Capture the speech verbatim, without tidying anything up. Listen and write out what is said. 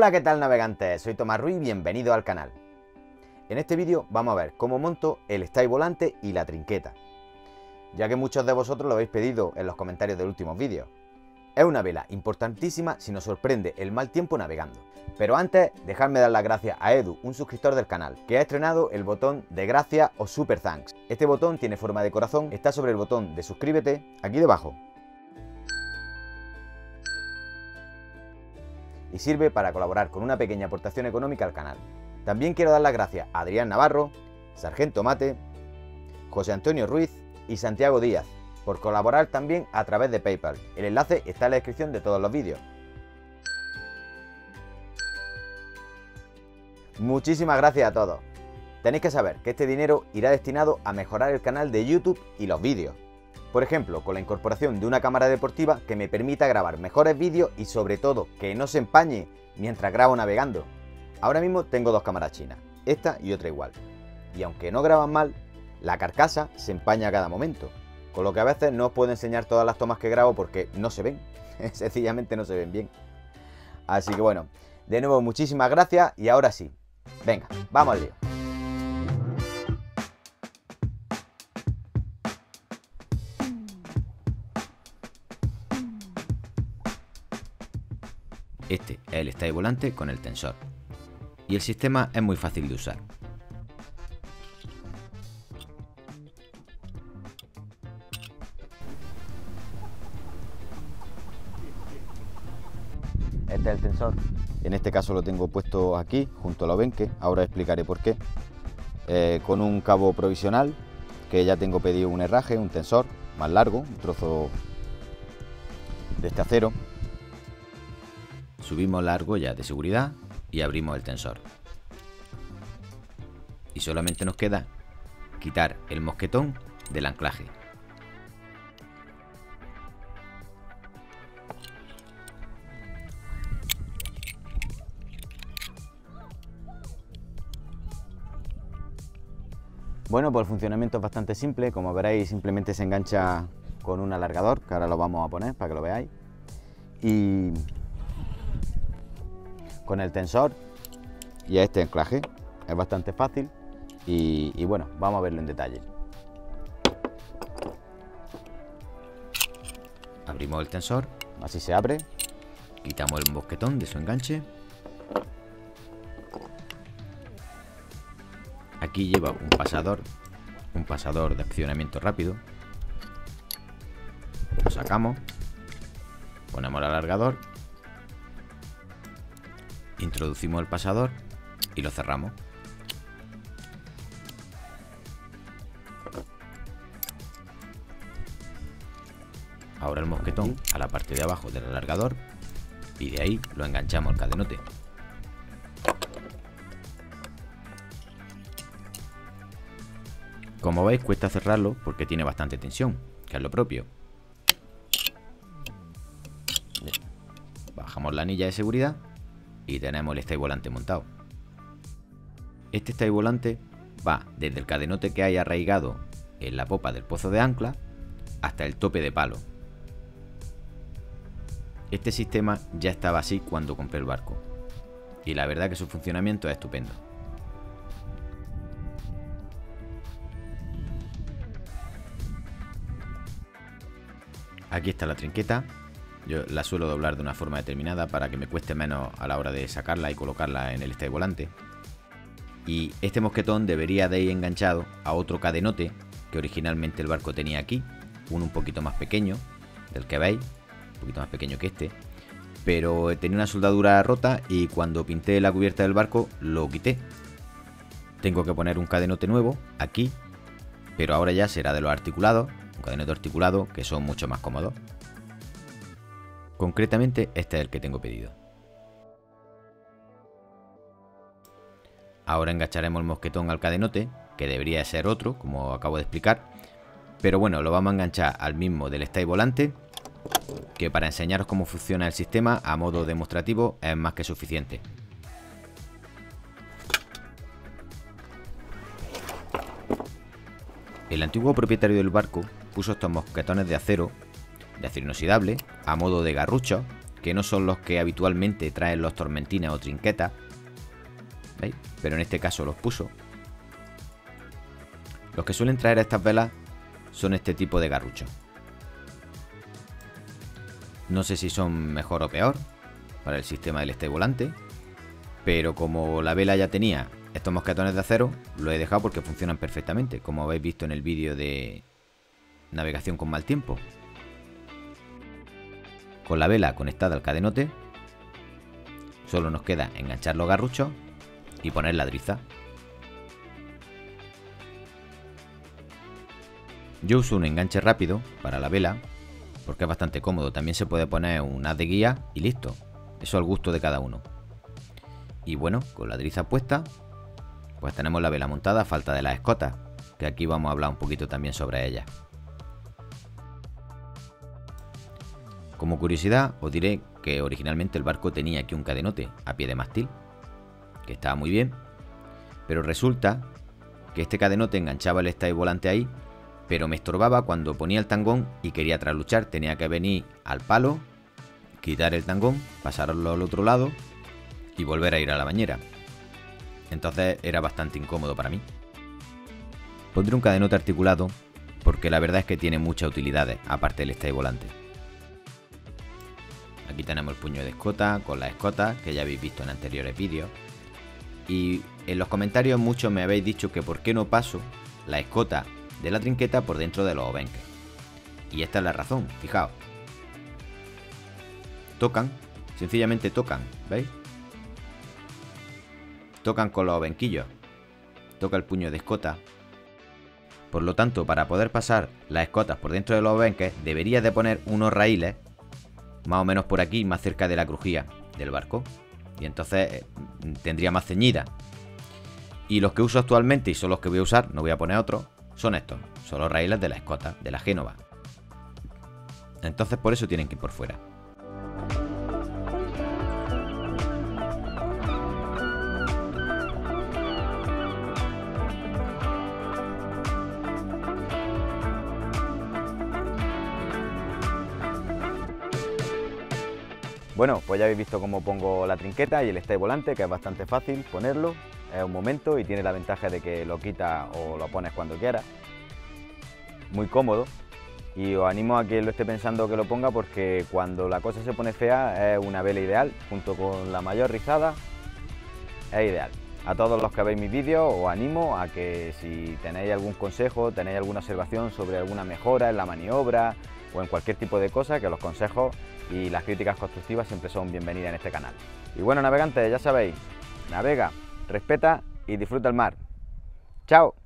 Hola, ¿qué tal navegantes? Soy Tomás Ruiz y bienvenido al canal. En este vídeo vamos a ver cómo monto el stay volante y la trinqueta, ya que muchos de vosotros lo habéis pedido en los comentarios de últimos vídeos. Es una vela importantísima si nos sorprende el mal tiempo navegando. Pero antes, dejadme dar las gracias a Edu, un suscriptor del canal, que ha estrenado el botón de gracias o super thanks. Este botón tiene forma de corazón, está sobre el botón de suscríbete, aquí debajo. Y sirve para colaborar con una pequeña aportación económica al canal. También quiero dar las gracias a Adrián Navarro, Sargento Mate, José Antonio Ruiz y Santiago Díaz, por colaborar también a través de PayPal. El enlace está en la descripción de todos los vídeos. Muchísimas gracias a todos. Tenéis que saber que este dinero irá destinado a mejorar el canal de YouTube y los vídeos. Por ejemplo, con la incorporación de una cámara deportiva que me permita grabar mejores vídeos y sobre todo que no se empañe mientras grabo navegando. Ahora mismo tengo dos cámaras chinas, esta y otra igual. Y aunque no graban mal, la carcasa se empaña a cada momento. Con lo que a veces no os puedo enseñar todas las tomas que grabo porque no se ven. Sencillamente no se ven bien. Así que bueno, de nuevo muchísimas gracias y ahora sí. Venga, vamos al lío. Este es el stay volante con el tensor. Y el sistema es muy fácil de usar. Este es el tensor. En este caso lo tengo puesto aquí, junto al obenque. Ahora explicaré por qué. Eh, con un cabo provisional, que ya tengo pedido un herraje, un tensor más largo, un trozo de este acero. Subimos la argolla de seguridad y abrimos el tensor. Y solamente nos queda quitar el mosquetón del anclaje. Bueno, pues el funcionamiento es bastante simple. Como veréis, simplemente se engancha con un alargador, que ahora lo vamos a poner para que lo veáis. Y con el tensor y este anclaje es bastante fácil. Y, y bueno, vamos a verlo en detalle. Abrimos el tensor, así se abre. Quitamos el mosquetón de su enganche. Aquí lleva un pasador, un pasador de accionamiento rápido. Lo sacamos, ponemos el alargador, introducimos el pasador y lo cerramos. Ahora el mosquetón a la parte de abajo del alargador y de ahí lo enganchamos al cadenote. Como veis, cuesta cerrarlo porque tiene bastante tensión, que es lo propio. Bajamos la anilla de seguridad y tenemos el stay volante montado. Este stay volante va desde el cadenote que hay arraigado en la popa del pozo de ancla hasta el tope de palo. Este sistema ya estaba así cuando compré el barco y la verdad que su funcionamiento es estupendo. Aquí está la trinqueta. Yo la suelo doblar de una forma determinada para que me cueste menos a la hora de sacarla y colocarla en el stay volante. Y este mosquetón debería de ir enganchado a otro cadenote que originalmente el barco tenía aquí, uno un poquito más pequeño del que veis, un poquito más pequeño que este, pero tenía una soldadura rota y cuando pinté la cubierta del barco lo quité. Tengo que poner un cadenote nuevo aquí, pero ahora ya será de los articulados, un cadenote articulado que son mucho más cómodos. Concretamente este es el que tengo pedido. Ahora engancharemos el mosquetón al cadenote, que debería ser otro, como acabo de explicar. Pero bueno, lo vamos a enganchar al mismo del stay volante, que para enseñaros cómo funciona el sistema a modo demostrativo es más que suficiente. El antiguo propietario del barco puso estos mosquetones de acero, de acero inoxidable, a modo de garruchos, que no son los que habitualmente traen los tormentines o trinquetas, ¿veis? Pero en este caso los puso. Los que suelen traer estas velas son este tipo de garruchos. No sé si son mejor o peor para el sistema del stay volante, pero como la vela ya tenía estos mosquetones de acero, lo he dejado porque funcionan perfectamente, como habéis visto en el vídeo de navegación con mal tiempo. Con la vela conectada al cadenote, solo nos queda enganchar los garruchos y poner la driza. Yo uso un enganche rápido para la vela porque es bastante cómodo. También se puede poner un haz de guía y listo. Eso al gusto de cada uno. Y bueno, con la driza puesta, pues tenemos la vela montada a falta de las escotas, que aquí vamos a hablar un poquito también sobre ellas. Como curiosidad os diré que originalmente el barco tenía aquí un cadenote a pie de mástil, que estaba muy bien, pero resulta que este cadenote enganchaba el stay volante ahí, pero me estorbaba cuando ponía el tangón y quería trasluchar. Tenía que venir al palo, quitar el tangón, pasarlo al otro lado y volver a ir a la bañera. Entonces era bastante incómodo para mí. Pondré un cadenote articulado porque la verdad es que tiene muchas utilidades aparte del stay volante. Aquí tenemos el puño de escota con las escotas que ya habéis visto en anteriores vídeos. Y en los comentarios muchos me habéis dicho que por qué no paso la escota de la trinqueta por dentro de los obenques. Y esta es la razón, fijaos. Tocan, sencillamente tocan, ¿veis? Tocan con los obenquillos. Toca el puño de escota. Por lo tanto, para poder pasar las escotas por dentro de los obenques, deberías de poner unos raíles más o menos por aquí, más cerca de la crujía del barco. Y entonces eh, tendría más ceñida. Y los que uso actualmente, y son los que voy a usar, no voy a poner otros, son estos. Son los raíles de la escota, de la Génova. Entonces por eso tienen que ir por fuera. Bueno, pues ya habéis visto cómo pongo la trinqueta y el stay volante, que es bastante fácil ponerlo, es un momento y tiene la ventaja de que lo quitas o lo pones cuando quieras. Muy cómodo y os animo a que lo esté pensando que lo ponga porque cuando la cosa se pone fea es una vela ideal, junto con la mayor rizada, es ideal. A todos los que veis mis vídeos os animo a que si tenéis algún consejo, tenéis alguna observación sobre alguna mejora en la maniobra o en cualquier tipo de cosa, que los consejos y las críticas constructivas siempre son bienvenidas en este canal. Y bueno, navegantes, ya sabéis, navega, respeta y disfruta el mar. ¡Chao!